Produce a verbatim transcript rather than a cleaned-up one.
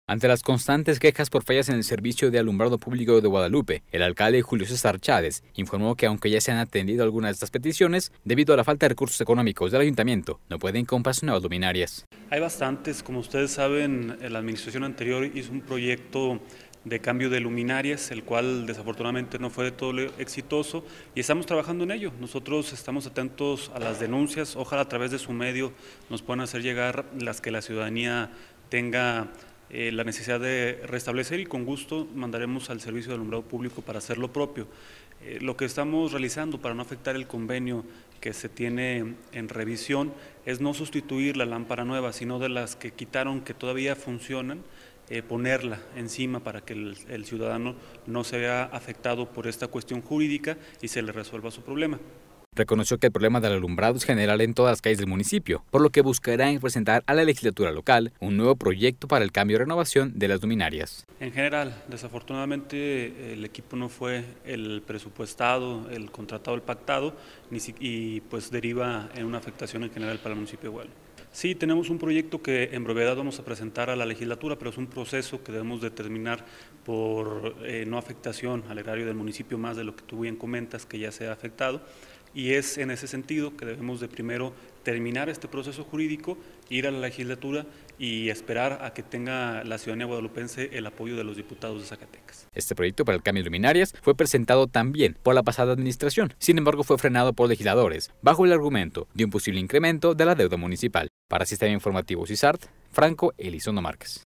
Ante las constantes quejas por fallas en el servicio de alumbrado público de Guadalupe, el alcalde Julio César Chávez informó que aunque ya se han atendido algunas de estas peticiones, debido a la falta de recursos económicos del ayuntamiento, no pueden comprarse nuevas luminarias. Hay bastantes, como ustedes saben, la administración anterior hizo un proyecto de cambio de luminarias, el cual desafortunadamente no fue de todo exitoso y estamos trabajando en ello. Nosotros estamos atentos a las denuncias, ojalá a través de su medio nos puedan hacer llegar las que la ciudadanía tenga eh, la necesidad de restablecer, y con gusto mandaremos al servicio de alumbrado público para hacer lo propio. Eh, lo que estamos realizando para no afectar el convenio que se tiene en revisión es no sustituir la lámpara nueva, sino de las que quitaron que todavía funcionan, Eh, ponerla encima para que el, el ciudadano no se vea afectado por esta cuestión jurídica y se le resuelva su problema. Reconoció que el problema del alumbrado es general en todas las calles del municipio, por lo que buscarán presentar a la legislatura local un nuevo proyecto para el cambio y renovación de las luminarias. En general, desafortunadamente el equipo no fue el presupuestado, el contratado, el pactado, ni si, y pues deriva en una afectación en general para el municipio de Guadalupe. Sí, tenemos un proyecto que en brevedad vamos a presentar a la legislatura, pero es un proceso que debemos determinar por eh, no afectación al erario del municipio más de lo que tú bien comentas que ya se ha afectado, y es en ese sentido que debemos de primero terminar este proceso jurídico, ir a la legislatura y esperar a que tenga la ciudadanía guadalupense el apoyo de los diputados de Zacatecas. Este proyecto para el cambio de luminarias fue presentado también por la pasada administración, sin embargo fue frenado por legisladores, bajo el argumento de un posible incremento de la deuda municipal. Para Sistema Informativo CISART, Franco Elizondo Márquez.